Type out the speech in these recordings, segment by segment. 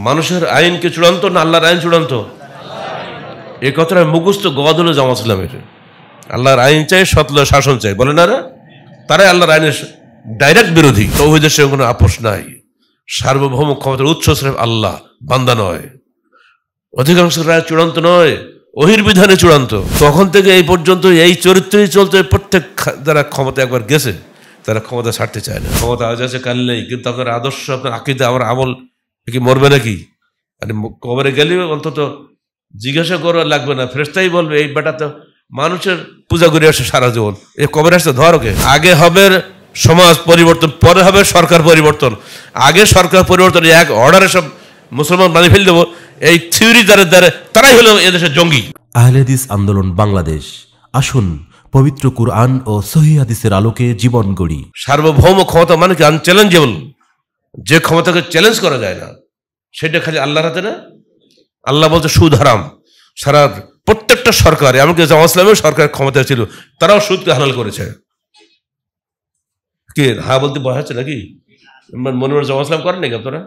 মানুষের আইন কি চূড়ান্ত না আল্লাহর আইন চূড়ান্ত? এই কথাটা মুখস্থ গদ হলো জামাত ইসলামের। আল্লাহর আইন চাই, সতল শাসন চাই, বলে না? তারাই আল্লাহর আইনের ডাইরেক্ট বিরোধী। তৌহিদের সঙ্গে কোনো আপোষ নাই। সার্বভৌম ক্ষমতার উৎস স্রেফ আল্লাহ, বান্দা নয়। অধিকাংশ রায় চূড়ান্ত নয়, ওহির বিধানে চূড়ান্ত। তখন থেকে এই পর্যন্ত এই চরিত্রই চলতে, প্রত্যেক যারা ক্ষমতা একবার গেছে তারা ক্ষমতা ছাড়তে চায় না। ক্ষমতা আজ আছে কাল নেই, কিন্তু আপনার আদর্শ, আপনার আকীদা, আমার আমল কি মরবে নাকি? আর কবরে গেলেও অন্তত জিজ্ঞাসা করা লাগবে না, ফেরেশতাই বলবে এই বেটা তো মানুষের পূজা করে আসে সারা জীবন, এই কবরে আসতে ধর ওকে। আগে হবে সমাজ পরিবর্তন, পরে হবে সরকার পরিবর্তন। আগে সরকার পরিবর্তন এক অর্ডারে সব মুসলমান বানিয়ে ফেল দেবো, এই থিওরি দ্বারা তারাই হলো এদেশের জঙ্গি। আহলে হাদিস আন্দোলন বাংলাদেশ, আসুন পবিত্র কুরআন ও সহিহ হাদিসের আলোকে জীবন গড়ি। সার্বভৌম ক্ষমতা মানে কি? আনচ্যালেঞ্জেবল। যে ক্ষমতাকে চ্যালেঞ্জ করা যায় না সেটা খালি আল্লাহর হাতে না। আল্লাহ বলছে সুদ হারাম। সারা প্রত্যেকটা সরকার, এমনকি জামাত ইসলামের সরকার ক্ষমতা ছিল, তারাও সুদকে হালাল করেছে। কি হ্যাঁ বলতে ভয় হচ্ছে নাকি? মনে মনে জামাত ইসলাম করেন নাকি আপনারা?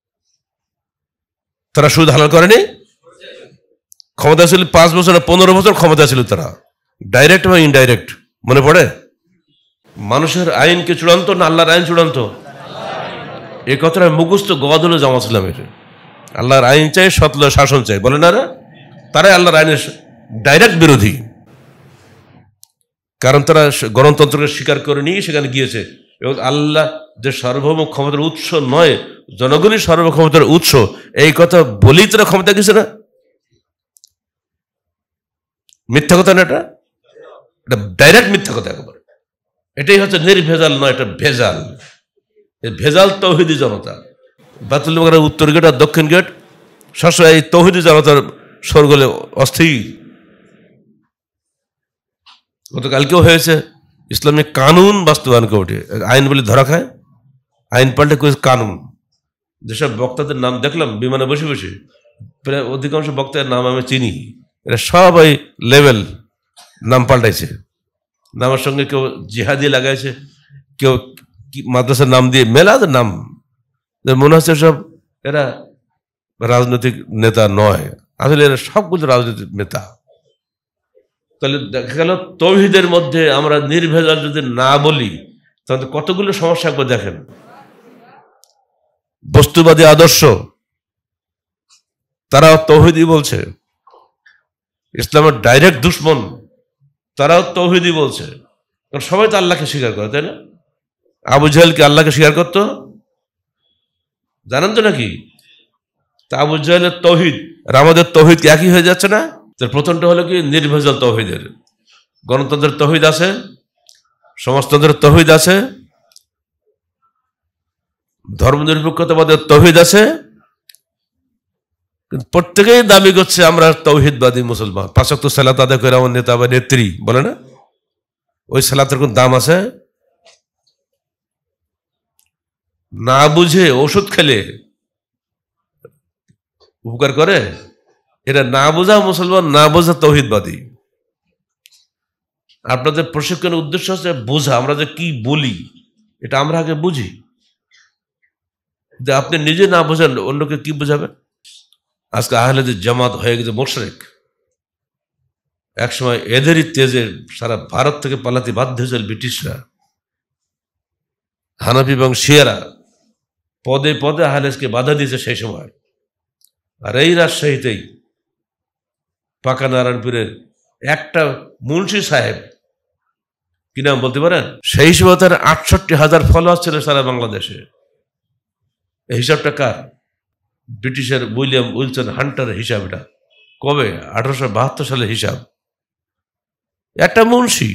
তারা সুদ হালাল করেনি? ক্ষমতা ছিল 5 বছর না 15 বছর ক্ষমতা ছিল তারা, ডাইরেক্ট বা ইনডাইরেক্ট। মনে পড়ে? মানুষের আইন কি চূড়ান্ত না আল্লাহর আইন চূড়ান্ত? এই কথাটা মুখস্থ গদ হলো জামাত ইসলামের। আল্লাহর আইন চাই, সতল শাসন চাই, বলে না? তারাই আল্লাহর আইনের ডাইরেক্ট বিরোধী। কারণ তারা গণতন্ত্রকে স্বীকার করে নিয়ে সেখানে গিয়েছে, এবং আল্লাহ যে সার্বভৌম ক্ষমতার উৎস নয়, জনগণই সার্বভৌম ক্ষমতার উৎস, এই কথা বলেই তারা ক্ষমতা গেছে না। মিথ্যা কথা না, এটা ডাইরেক্ট মিথ্যা কথা একেবারে। এটাই হচ্ছে নির্ভেজাল নয়, এটা ভেজাল। ভেজাল তৌহিদি জনতা। বাতুল মোকাররমের উত্তর গেট আর দক্ষিণ গেট সবসময় এই তৌহিদি জনতার সরগোলে অস্থির। গতকালকেও হয়েছে ইসলামিক কানুন বাস্তবায়ন কমিটি, আইন বলে ধরা খায়, আইন পাল্টে কানুন। যেসব বক্তাদের নাম দেখলাম বিমানে বসে বসে, প্রায় অধিকাংশ বক্তাদের নাম আমি চিনি, এরা সবাই লেভেল নাম পাল্টাইছে। নামের সঙ্গে কেউ জিহাদি লাগাইছে, কেউ মাদ্রাসার নাম দিয়ে মেলাদের নাম। মনে হচ্ছে সব এরা রাজনৈতিক নেতা নয়, আসলে এরা সবগুলো রাজনৈতিক নেতা। তাহলে দেখা গেল তৌহিদের মধ্যে আমরা নির্ভেজাল যদি না বলি তাহলে কতগুলো সমস্যা একবার দেখেন। বস্তুবাদী আদর্শ, তারাও তৌহিদি বলছে। ইসলামের ডাইরেক্ট দুশ্মন, তারাও তৌহিদি বলছে। কারণ সবাই তো আল্লাহকে স্বীকার করে, তাই না? আবু জাহেল কি আল্লাহকে স্বীকার করতো? জানেন তো নাকি? তা আবু জাহেলের তৌহিদ আর আমাদের তৌহিদ কি একই হয়ে যাচ্ছে না? প্রথমটা হলো কি নির্ভেজাল তৌহিদের। গণতন্ত্রের তৌহিদ আছে, সমাজতন্ত্রের তৌহিদ আছে, ধর্মনিরপেক্ষতাবাদের তৌহিদ আছে। প্রত্যেকেই দাবি করছে আমরা তৌহিদবাদী মুসলমান। 5 ওয়াক্ত সালাত আদায় করে আমার নেতা বা নেত্রী, বলে না? ওই সালাতের কোন দাম আছে? না বুঝে ওষুধ খেলে উপকার করে? এটা না বোঝা মুসলমান, না বোঝা তৌহিদবাদী। আপনাদের প্রশিক্ষণের উদ্দেশ্য হচ্ছে বোঝা, আমরা যে কি বলি এটা আমরা আগে বুঝি। যে আপনি নিজে না বোঝেন অন্যকে কি বোঝাবেন? আজকে আহলে হাদিস জামাত হয়ে গেছে মুশরিক। একসময় এদেরই তেজে সারা ভারত থেকে পালাতে বাধ্য হয়েছিল ব্রিটিশরা। হানাফি এবং শিয়ারা পদে পদে আহলে হাদিসকে বাধা দিয়েছে সেই সময়। আর এই রাজশাহীতেই পাকা নারায়ণপুরের একটা মুন্সি সাহেব, কি নাম বলতে পারেন? সেই সময় তার 68,000 ফলোয়ার ছিল সারা বাংলাদেশে। এই হিসাবটা কার? ব্রিটিশের উইলিয়াম উইলসন হান্টারের হিসাব। এটা কবে? 1872 সালের হিসাব। একটা মুন্সি,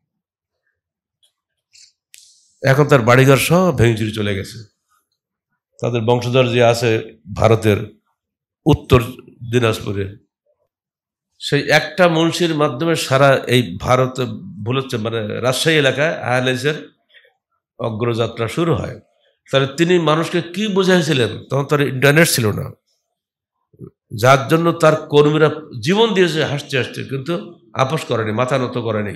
এখন তার বাড়িঘর সব ভেঙে চুরে চলে গেছে। তাদের বংশধর যে আছে ভারতের উত্তর দিনাজপুরে, সেই একটা মুন্সির মাধ্যমে সারা এই ভারত ভুলছে, মানে রাজশাহী এলাকায় আহলে হাদিসের অগ্রযাত্রা শুরু হয়। তাহলে তিনি মানুষকে কি বোঝাইছিলেন? তখন তার ইন্টারনেট ছিল না, যার জন্য তার কর্মীরা জীবন দিয়েছে হাসতে হাসতে, কিন্তু আপোষ করেনি, মাথা নত করেনি।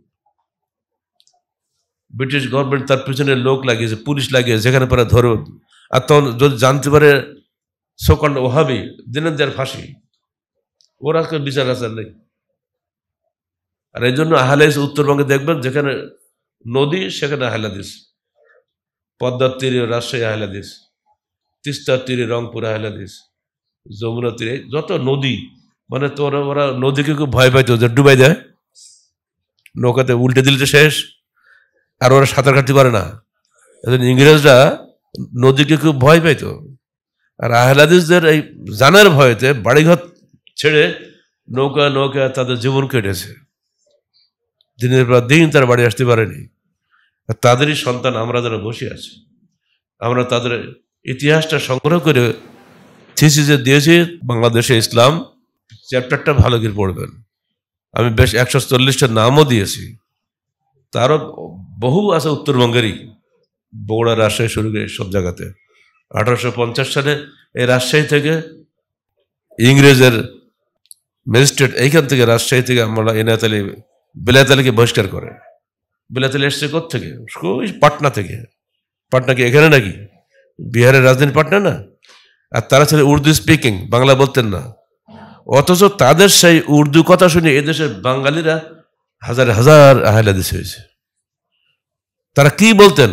ব্রিটিশ গভর্নমেন্ট তার পিছনে লোক লাগিয়েছে, পুলিশ লাগিয়েছে, যেখানে পরে ধরো। আর তখন যদি জানতে পারে সোকন্ড ওহাবি দিনের দেড় ফাঁসি, ওরা বিচার আচার নেই। আর এই জন্য আহলে হাদিস উত্তরবঙ্গে দেখবেন যেখানে নদী সেখানে আহলে হাদিস, পদ্মার তীরে রাজশাহী আহলে হাদিস, তিস্তার তীরে রংপুর আহলে হাদিস, যমুনা তীরে যত নদী, মানে তোরা ওরা নদীকে খুব ভয় পাইতো যে ডুবাই দেয়, নৌকাতে উল্টে দিলে তো শেষ, আর ওরা সাঁতার কাটতে পারে না। ইংরেজরা নদীকে খুব ভয় পাইতো, আর আহলে হাদিসদের এই জানের ভয়েতে বাড়িঘর ছেড়ে নৌকা নৌকা তাদের জীবন কেটেছে, দিনের পর দিন তারা বাড়ি আসতে পারেনি। আর তাদেরই সন্তান আমরা যারা বসে আছি, আমরা তাদের ইতিহাসটা সংগ্রহ করে থিসিসে দিয়েছি বাংলাদেশে ইসলাম চ্যাপ্টারটা ভালো করে পড়বেন। আমি বেশ 140টা নামও দিয়েছি, তারও বহু আছে উত্তরবঙ্গেরই, বগুড়া রাজশাহী শুরু করে সব জায়গাতে। 1850 সালে এই রাজশাহী থেকে ইংরেজের ম্যাজিস্ট্রেট এইখান থেকে রাজশাহী থেকে আমরা এনায়েত আলী বেলায়েত আলীকে বহিষ্কার করে। বেলায়েত আলী এসছে কোথেকে? ওই পাটনা থেকে। পাটনা কি এখানে নাকি? বিহারের রাজধানী পাটনা না? আর তারা ছিল উর্দু স্পিকিং, বাংলা বলতেন না, অথচ তাদের সেই উর্দু কথা শুনে এদেশের বাঙালিরা হাজার হাজার আহলে হাদিস হয়েছে। তারা কি বলতেন?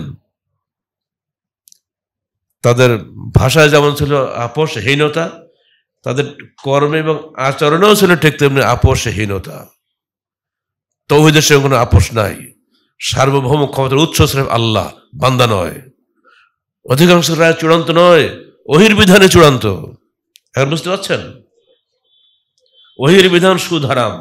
তাদের ভাষায় যেমন ছিল আপোষহীনতা, তাদের কর্মে এবং আচরণেও ছিল ঠিক তেমনি আপোষহীনতা। তাওহীদের সঙ্গে কোনো আপোষ নাই। সার্বভৌম ক্ষমতার উৎস স্রেফ আল্লাহ, বান্দা নয়। অধিকাংশ রায় চূড়ান্ত নয়, ওহির বিধানে চূড়ান্ত। এখন বুঝতে পারছেন? ওহির বিধান সুদ হারাম,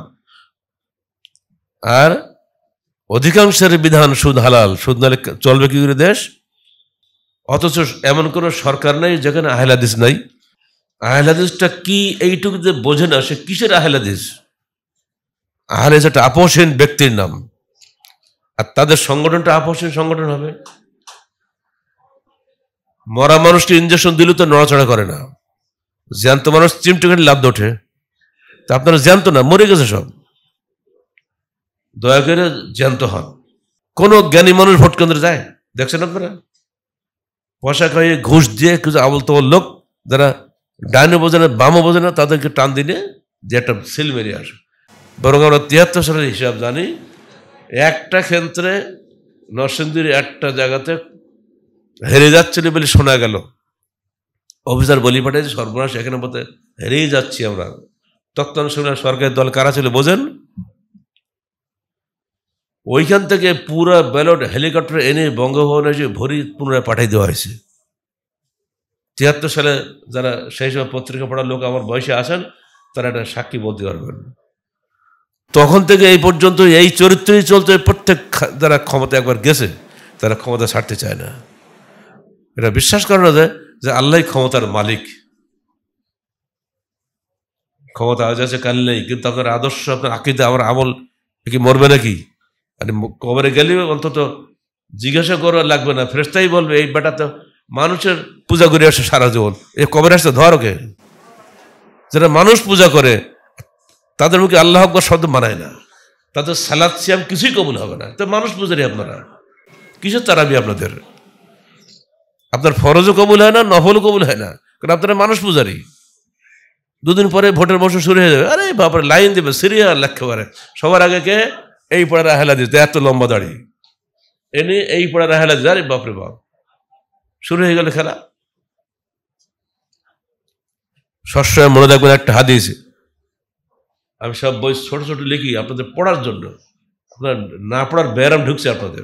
আর অধিকাংশের বিধান সুদ হালাল। সুদ নালে চলবে কি করে দেশ? অথচ এমন কোন সরকার নেই যেখানে আহলে হাদিস নাই। আহলে হাদিসটা কি এইটুকু যে বোঝে না, সে কিসের আহলে হাদিস? আহলে হাদিস একটা আপোষহীন ব্যক্তির নাম, আর তাদের সংগঠনটা আপোষহীন সংগঠন হবে। মরা মানুষটি ইঞ্জেকশন দিলে তো নড়াচড়া করে না, জ্যান্ত মানুষ চিমটে খেলে লাভ ওঠে। তা আপনারা জ্যান্ত না, মরে গেছে সব। দয়া করে জ্যান্ত হন। কোন জ্ঞানী মানুষ ভোট কেন্দ্রে যায় দেখছেন আপনারা? পয়সা খাইয়ে ঘুষ দিয়ে কিছু আবল তবল লোক যারা ডাইনে বোঝে না বামও বোঝে না, তাদেরকে টান দিলে যে একটা সিল মেরিয়ে আসে। বরং আমরা 73 সালের হিসাব জানি, একটা ক্ষেত্রে নরসিংদীর একটা জায়গাতে হেরে যাচ্ছিল বলে শোনা গেল, অফিসার বলি পাঠাইছে সর্বনাশ, এখানে বলতে হেরেই যাচ্ছি আমরা। তৎকালীন সময় সরকারি দল কারা ছিল বোঝেন? ওইখান থেকে পুরো ব্যালট হেলিকপ্টার এনে বঙ্গভবনে এসে ভরি পুনরায় পাঠাই দেওয়া হয়েছে। 73 সালে যারা সেই সময় পত্রিকা পড়ার লোক আমার বয়সে আসেন, তারা একটা সাক্ষী বলতে পারবেন। তখন থেকে এই পর্যন্ত এই চরিত্রই চলতে, প্রত্যেক যারা ক্ষমতা একবার গেছে তারা ক্ষমতা ছাড়তে চায় না। এটা বিশ্বাস করা যায় যে আল্লাহ ক্ষমতার মালিক। ক্ষমতা আজ আছে কাল নেই, কিন্তু আপনার আদর্শ, আপনার আকীদা, আমার আমল কি মরবে নাকি? মানে কবরে গেলে অন্তত জিজ্ঞাসা করা লাগবে না, ফেরেশতাই বলবে এই বেটা তো মানুষের পূজা করে আসে সারা জীবন, এই কবরে আসতে ধর ওকে। যারা মানুষ পূজা করে তাদের মুখে আল্লাহ আকবার শব্দ মানায় না, তাদের সালাত সিয়াম কিছুই কবুল হবে না। তো মানুষ পূজারি আপনারা, কিসের তারাবি আপনাদের? আপনার ফরজও কবুল হয় না, নফলও কবুল হয় না, কারণ আপনারা মানুষ পূজারি। দুদিন পরে ভোটের বছর শুরু হয়ে যাবে, আরে বাপরে লাইন দেবে সিরিয়াল একেবারে। সবার আগে কে? এই পড়ার আহলে হাদিস, এত লম্বা দাড়ি এনে এই পড়ার আহলে হাদিস, আরে বাপরে বাপ, শুরু হয়ে গেল খেলা। সবসময় মনে রাখবেন একটা হাদিস, আমি সব বই ছোট ছোট লিখি আপনাদের পড়ার জন্য, আপনার না পড়ার ব্যারাম ঢুকছে আপনাদের।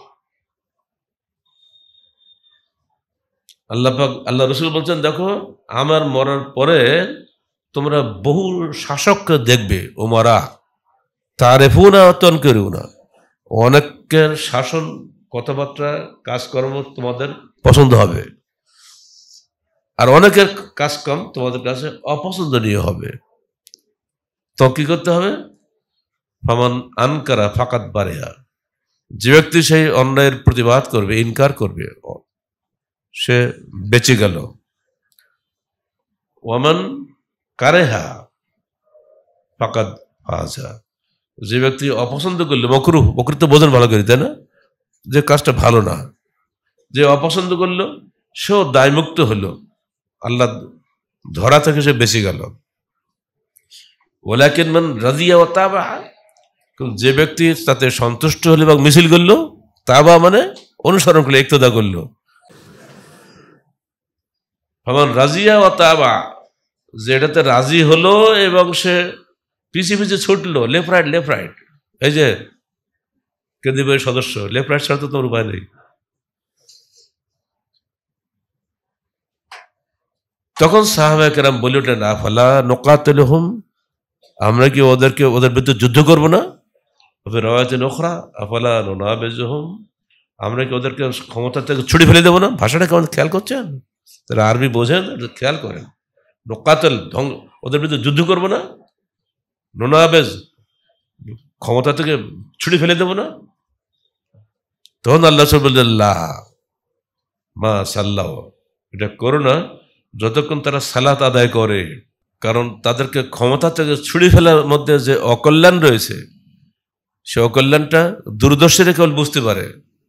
আল্লাহ রসুল বলছেন, দেখো আমার মরার পরে তোমরা বহু শাসককে দেখবে, ওমারা তারেফুনা তনকেরুনা, অনেকের শাসন, কথাবার্তা, কাজকর্ম তোমাদের পছন্দ হবে, আর অনেকের কাজকর্ম তোমাদের কাছে অপছন্দনীয় হবে। তো কি করতে হবে? ফামান আনকারা ফাকাত বারিহা, যে ব্যক্তি সেই অন্যায়ের প্রতিবাদ করবে, ইনকার করবে, সে বেঁচে গেল। ওয়ামান কারেহা ফাকাত ফাজা, যে ব্যক্তি অপছন্দ করলো, মকরুহ, মকরুহ তো বোঝেন ভালো করে, তাই না? যে কাজটা ভালো না, যে অপছন্দ করলো সেও দায়মুক্ত হলো। আল্লাহ ধরা থেকে সে বেঁচে গেল। ওয়ালাকিন মান রাদিয়া ওয়া তাবা, যে ব্যক্তি তাতে সন্তুষ্ট হলো এবং মিছিল করলো, তাবা মানে অনুসরণ করলো, ইক্তদা করলো। ফামান রাজিয়া ওয়া তাবা, যেটাতে রাজি হলো এবং সে পিছিয়ে পিছিয়ে ছুটলো, লেফট রাইট। এই যে কেন্দ্রীয় সদস্য, লেফট রাইট ছাড়া তো তোমার উপায় নেই। তখন সাহাবায়ে কেরাম বলে উঠলেন, আফালা নুকাতিলুহুম, আমরা কি ওদের বিরুদ্ধে যুদ্ধ করবো না? রাওয়ায়াতিন উখরা আফালা নুনাবিজুহুম, আমরা কি ওদেরকে ক্ষমতা থেকে ছুড়ে ফেলে দেবো না? ভাষাটা কেমন খেয়াল করছেন? তারা আরবি বোঝেন, খেয়াল করেন। নুকাতিল, ওদের বিরুদ্ধে যুদ্ধ করবো না, নুনাবিজ, ক্ষমতা থেকে ছুড়ে ফেলে দেবো না? তখন আল্লাহ বললেন, মা সাল্লাহ, এটা করো না যতক্ষণ তারা সালাত আদায় করে, কারণ তাদেরকে ক্ষমতা থেকে ছুড়ে ফেলার মধ্যে যে অকল্যাণ রয়েছে, সে অকল্যাণটা দূরদর্শীরা কেবল বুঝতে পারে।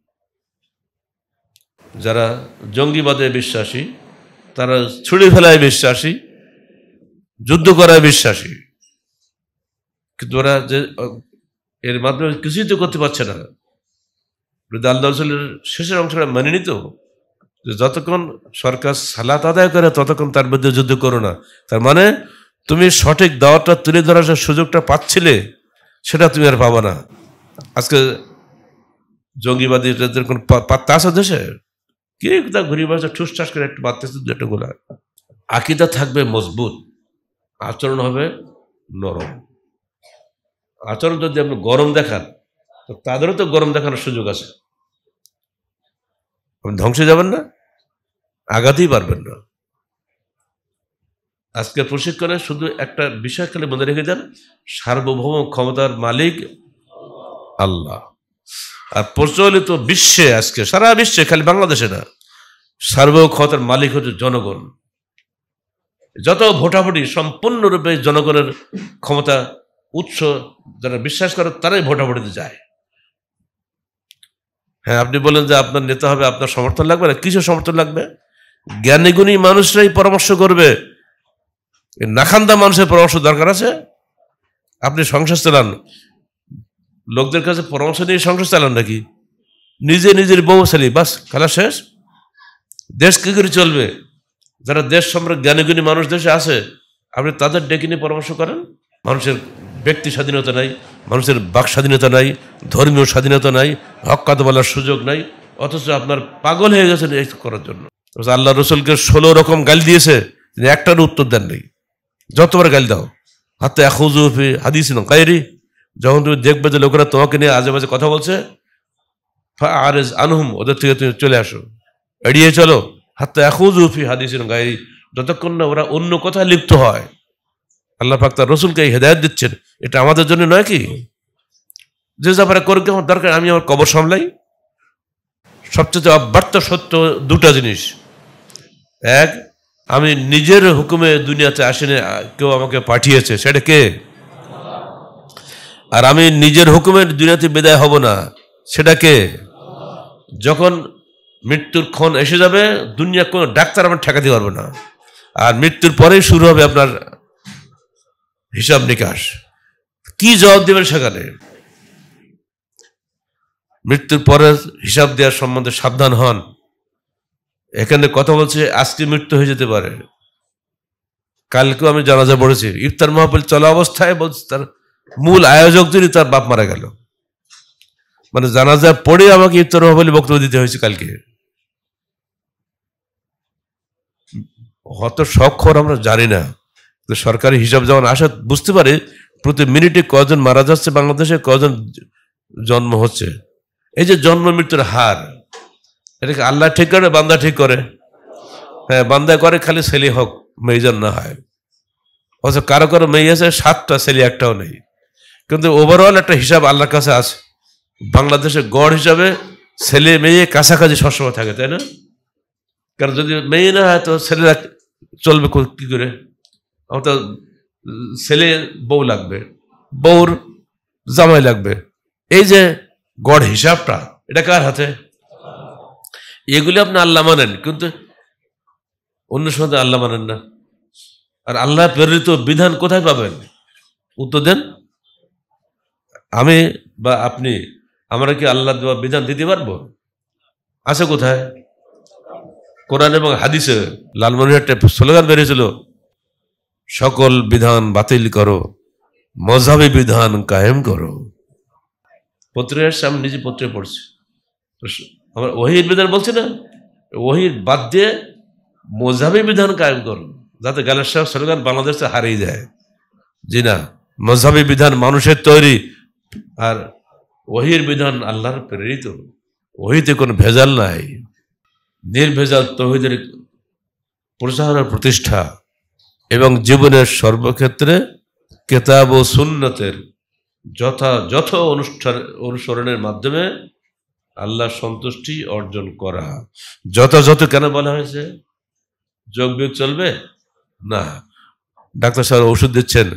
যারা জঙ্গিবাদে বিশ্বাসী, তারা ছুড়ে ফেলায় বিশ্বাসী, যুদ্ধ করায় বিশ্বাসী, কিন্তু ওরা যে এর মাধ্যমে কিছুই তো করতে পারছে না। আল্লাহ রাসূলের শেষের অংশটা মেনে নিত, যতক্ষণ সরকার সালাত আদায় করে ততক্ষণ তার বিরুদ্ধে যুদ্ধ করো না। তার মানে তুমি সঠিক দাওয়াতটা তুলে ধরার সুযোগটা পাচ্ছিলে, সেটা তুমি আর পাবা না। আজকে জঙ্গিবাদীদের কোন পাত্তা আছে দেশে? কে তা ঘুরি বাসা ঠুস ঠাস করে একটু বাড়তেছে, দুটো গোলা। আকীদা থাকবে মজবুত, আচরণ হবে নরম। আচরণ যদি আপনি গরম দেখান, তো তাদেরও তো গরম দেখানোর সুযোগ আছে। আপনি ধ্বংসে যাবেন না, আগাতেই পারবেন না। আজকের প্রশিক্ষণে শুধু একটা বিষয় খালি মনে রেখে দেন, সার্বভৌম ক্ষমতার মালিক আল্লাহ। আর প্রচলিত বিশ্বে, আজকে সারা বিশ্বে, খালি বাংলাদেশে না, সার্বভৌম ক্ষমতার মালিক হচ্ছে জনগণ। যত ভোটাভুটি সম্পূর্ণরূপে জনগণের ক্ষমতা উৎস, যারা বিশ্বাস করে তারাই ভোটাভুটিতে যায়। হ্যাঁ, আপনি বলেন যে আপনার নেতা হবে, আপনার সমর্থন লাগবে না। কিসের সমর্থন লাগবে? জ্ঞানীগুণী মানুষরাই পরামর্শ করবে, নাখান্দা মানুষের পরামর্শ দরকার আছে? আপনি সংসার চালান, লোকদের কাছে পরামর্শ নিয়ে সংসার চালান নাকি? নিজের বউ চালি, বাস, খেলা শেষ। দেশ কি করে চলবে? যারা দেশ সম্পর্কে জ্ঞানীগুণী মানুষ দেশে আছে, আপনি তাদের ডেকে নিয়ে পরামর্শ করেন। মানুষের ব্যক্তি স্বাধীনতা নাই, মানুষের বাক স্বাধীনতা নাই, ধর্মীয় স্বাধীনতা নাই, হক কথা বলার সুযোগ নাই, অথচ আপনার পাগল হয়ে গেছেন এই করার জন্য। আল্লাহ রসুলকে 16 রকম গালি দিয়েছে, তিনি একটার উত্তর দেন নেই। যতবার গালি দাও, হাতে আখুজুফি হাদিস কায়রি, যখন তুমি দেখবে যে লোকেরা তোমাকে নিয়ে আজে বাজে কথা বলছে, ফাআরিজ আনহুম, ওদের থেকে তুমি চলে আসো, এড়িয়ে চলো। হাতে আখুজুফি হাদিস কায়রি, যতক্ষণ না ওরা অন্য কথায় লিপ্ত হয়। আল্লাহ পাক তার রসুলকে এই হেদায়েত দিচ্ছেন, এটা আমাদের জন্য নয় কি? যে ব্যাপারে করতে আমার দরকার, আমি আমার কবর সামলাই। সবচেয়ে অব্যর্থ সত্য দুটা জিনিস। এক, আমি নিজের হুকুমে দুনিয়াতে আসিনি, কেউ আমাকে পাঠিয়েছে, সেটা কে? আর আমি নিজের হুকুমে দুনিয়াতে বিদায় হব না, সেটা কে? যখন মৃত্যুর ক্ষণ এসে যাবে, দুনিয়া কোনো ডাক্তার আমার ঠেকাতে পারবে না। আর মৃত্যুর পরেই শুরু হবে আপনার হিসাব নিকাশ। কি জবাব দেবেন সেখানে? মৃত্যুর পরে হিসাব দেওয়ার সম্বন্ধে সাবধান হন। এখানে কথা বলছে, আজকে মৃত্যু হয়ে যেতে পারে। কালকেও আমি জানাজা পড়েছি, ইফতার মাহফিল চলা অবস্থায় বলছে তার মূল আয়োজক যিনি, তার বাপ মারা গেল। মানে জানাজা পড়ে আমাকে ইফতার মাহফিলে বক্তব্য দিতে হয়েছে কালকে। হয়তো সব খবর আমরা জানি না, সরকারি হিসাব যখন আসে বুঝতে পারে প্রতি মিনিটে কজন মারা যাচ্ছে বাংলাদেশে, কজন জন্ম হচ্ছে। এই যে জন্ম মৃত্যুর হার, এটাকে আল্লাহ ঠিক করে, বান্দা ঠিক করে? হ্যাঁ, বান্দা করে খালি ছেলে হোক, মেয়েজন না হয়। অথচ কারো কারো মেয়ে আছে 7টা, ছেলে একটাও নেই। কিন্তু ওভারঅল একটা হিসাব আল্লাহর কাছে আছে। বাংলাদেশে গড় হিসাবে ছেলে মেয়ে কাছাকাছি সবসময় থাকে, তাই না? কারণ যদি মেয়ে না হয় তো ছেলেরা চলবে কি করে? আমার তো ছেলে বউ লাগবে, বউর জামাই লাগবে। এই যে গড় হিসাবটা, এটা কার হাতে? এগুলি আপনি আল্লাহ মানেন, কিন্তু অন্য সময় আল্লাহ মানেন না। আর আল্লাহ প্রেরিত বিধান কোথায় পাবেন? উত্তর দেন। আমি বা আপনি আমরা কি আল্লাহ দেওয়া বিধান দিতে পারবো? আছে কোথায়? কোরআন এবং হাদিসে। লালমনিরহাটে স্লোগান বেরিয়েছিল, সকল বিধান বাতিল করো, মযহাবী বিধান কায়েম করো। পত্রের সামনে নিজে পত্রে পড়ছি, আমার ওহীর বিধান বলছে না, ওহীর বাদ দিয়ে মযহাবী বিধান কায়েম করো, যাতে গালের সাহেব স্লোগান বাংলাদেশে হারিয়ে যায়। জি না, মযহাবী বিধান মানুষের তৈরি, আর ওহীর বিধান আল্লাহর প্রেরিত। ওহীতে কোনো ভেজাল নাই, নির্ভেজাল তাওহীদের প্রচার ও প্রতিষ্ঠা এবং জীবনের সর্বক্ষেত্রে কিতাব ও সুন্নতের যথাযথ অনুসরণের মাধ্যমে আল্লাহ সন্তুষ্টি অর্জন করা। যথাযথ কেন বলা হয়েছে? যোগ বিয়োগ চলবে না। ডাক্তার সাহেব ওষুধ দিচ্ছেন,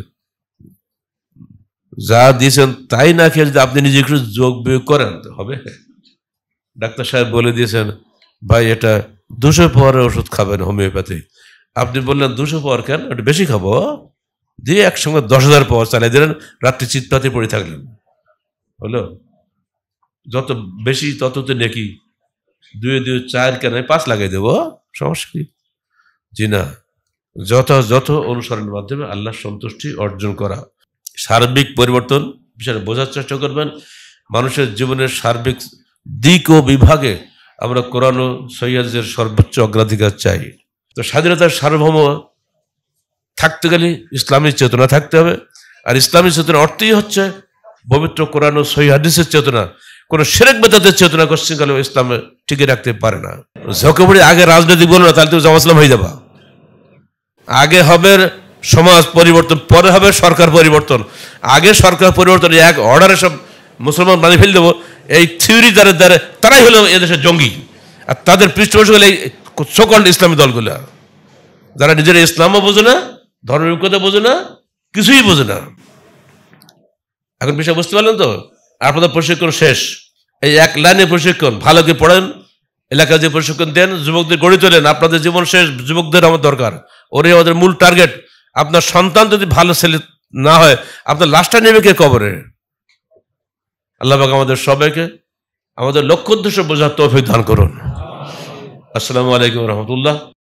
যা দিয়েছেন তাই না খেয়ে যদি আপনি নিজে একটু যোগ বিয়োগ করেন তো হবে? ডাক্তার সাহেব বলে দিয়েছেন, ভাই এটা 200 পাওয়ারের ওষুধ খাবেন হোমিওপ্যাথি। আপনি বললেন 200 পাওয়ার কেন, একটু বেশি খাবো, দিয়ে একসঙ্গে 10,000 পাওয়ার চালিয়ে দিলেন, রাত্রি চিৎপাতে পড়ে থাকলেন। হলো? যত বেশি তত তো নেকি। 2 2 4 কেন 5 লাগাই দেবো, সমস্যা কি? জি না, যথাযথ অনুসরণের মাধ্যমে আল্লাহ সন্তুষ্টি অর্জন করা। সার্বিক পরিবর্তন বিষয়ে বোঝার চেষ্টা করবেন। মানুষের জীবনের সার্বিক দিক ও বিভাগে আমরা কোরআন ও সহিহ হাদিসের সর্বোচ্চ অগ্রাধিকার চাই। তো স্বাধীনতার সার্বভৌম থাকতে গেলে ইসলামী চেতনা থাকতে হবে, আর ইসলামী চেতনা অর্থই হচ্ছে পবিত্র কোরআন ও সহিহ হাদিসের চেতনা। কোন শিরক বিদআতের চেতনা কোশ্চিনকালে ইসলামে টিকে রাখতে পারে না। ঝোঁকে পড়ে আগে রাজনীতি বলো না, তাহলে তুমি জামাত ইসলাম হয়ে যাবা। আগে হবে সমাজ পরিবর্তন, পরে হবে সরকার পরিবর্তন। আগে সরকার পরিবর্তন এক অর্ডারে সব মুসলমান বানিয়ে ফেলে দেবো, এই থিওরি দ্বারা তারাই হলো এদেশের জঙ্গি। আর তাদের পৃষ্ঠপোষক হলে এই সকল ইসলামী দলগুলো, যারা নিজের ইসলামও বোঝে না, ধর্মনিরপেক্ষতা বোঝে না, কিছুই বোঝে না। এখন বিষয় বুঝতে পারলেন তো? আপনাদের প্রশিক্ষণ শেষ, এই এক লাইনে প্রশিক্ষণ। ভালো করে পড়েন, এলাকায় যে প্রশিক্ষণ দেন, যুবকদের গড়ে তোলেন। আপনাদের জীবন শেষ, যুবকদের আমার দরকার, ওরে আমাদের মূল টার্গেট। আপনার সন্তান যদি ভালো ছেলে না হয়, আপনার লাশটা নেবে কে কবরে? আল্লাহ পাক আমাদের সবাইকে আমাদের লক্ষ্য উদ্দেশ্য বোঝার তৌফিক দান করুন। আসসালামু আলাইকুম রহমতুল্লাহ।